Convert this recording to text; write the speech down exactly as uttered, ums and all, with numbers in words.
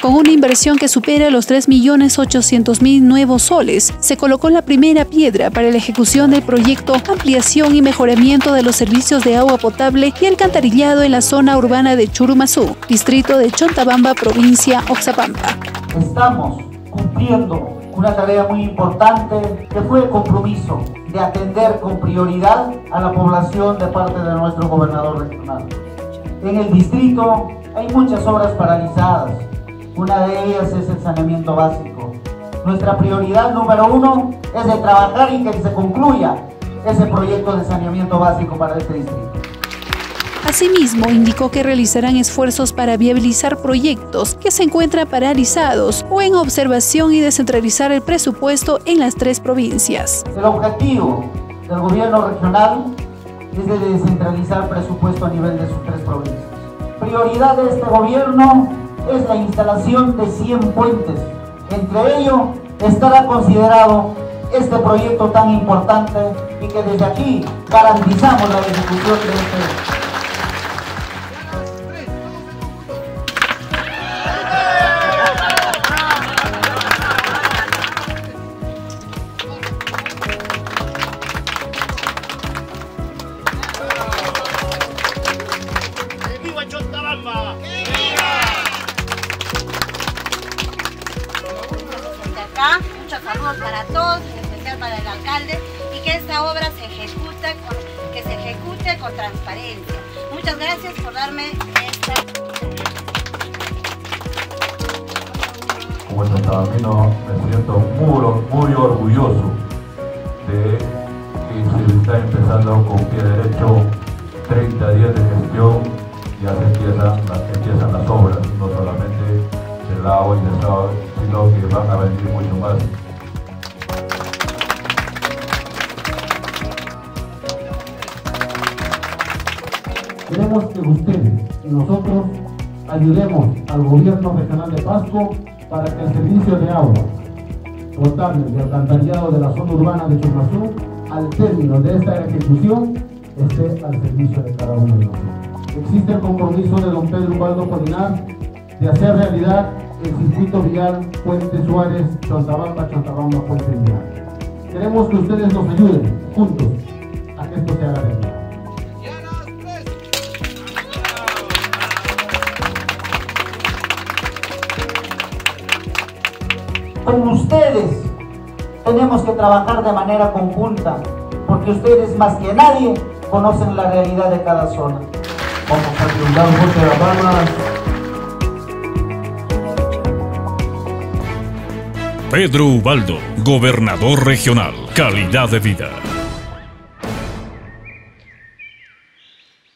Con una inversión que supera los tres millones ochocientos mil nuevos soles, se colocó la primera piedra para la ejecución del proyecto Ampliación y Mejoramiento de los Servicios de Agua Potable y Alcantarillado en la zona urbana de Churumazú, distrito de Chontabamba, provincia Oxapampa. Estamos cumpliendo una tarea muy importante que fue el compromiso de atender con prioridad a la población de parte de nuestro gobernador regional. En el distrito hay muchas obras paralizadas, una de ellas es el saneamiento básico. Nuestra prioridad número uno es de trabajar y que se concluya ese proyecto de saneamiento básico para este distrito. Asimismo, indicó que realizarán esfuerzos para viabilizar proyectos que se encuentran paralizados o en observación y descentralizar el presupuesto en las tres provincias. El objetivo del gobierno regional es de descentralizar presupuesto a nivel de sus tres provincias. Prioridad de este gobierno es la instalación de cien puentes. Entre ellos estará considerado este proyecto tan importante y que desde aquí garantizamos la ejecución de este. Acá, muchos saludos para todos, en especial para el alcalde, y que esta obra se ejecute con, que se ejecute con transparencia. Muchas gracias por darme esta. Como chontabambino me siento muy, muy orgulloso de que se está empezando con pie derecho, treinta días de gestión, ya se empiezan, empiezan las obras, no solamente del agua y del agua, sino que van a venir mucho más. Queremos que ustedes y nosotros ayudemos al gobierno regional de Pasco para que el servicio de agua potable y alcantarillado de la zona urbana de Churumazú, al término de esta ejecución, esté al servicio de cada uno de nosotros. Existe el compromiso de don Pedro Ubaldo Colinar de hacer realidad el circuito vial Puente Suárez, Chontabamba, Chontabamba, Puente Vial. Queremos que ustedes nos ayuden juntos a que esto se haga realidad. Con ustedes tenemos que trabajar de manera conjunta, porque ustedes más que nadie conocen la realidad de cada zona. Vamos a brindar un fuerte de palmas. Pedro Ubaldo, gobernador regional. Calidad de vida.